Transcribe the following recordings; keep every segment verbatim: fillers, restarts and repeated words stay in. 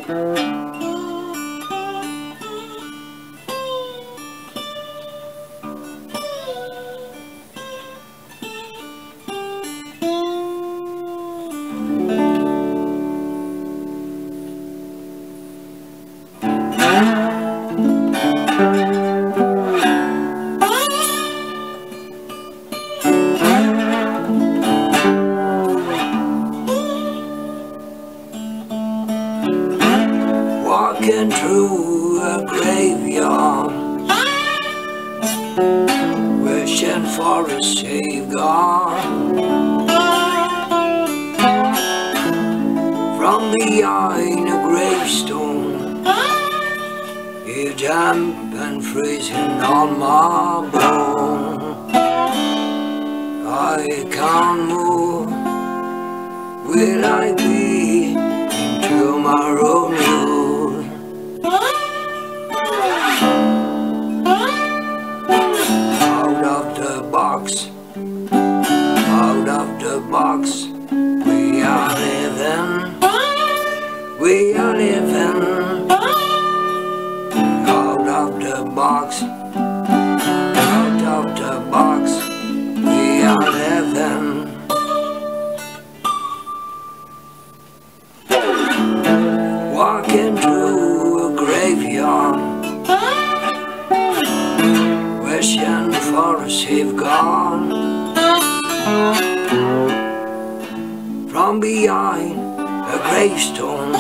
Walking through a graveyard, wishing for a safeguard from behind a gravestone. You're damp and freezing on my bone. I can't move. Will I be in tomorrow noon? Out of the box, out of the box, we are living, we are living. Out of the box, out of the box, we are living. Walking through a graveyard, wishing for a safeguard from behind a gravestone.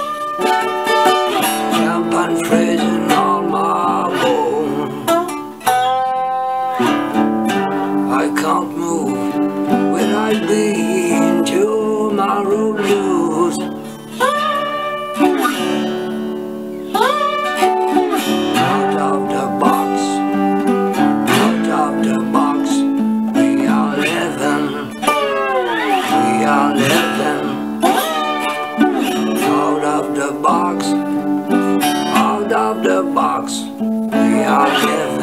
Damp and freezing on my bone. I can't move. Will I be in tomorrow news? Out of the box, out of the box, we are living, we are living. Out of the box, out of the box, we are living.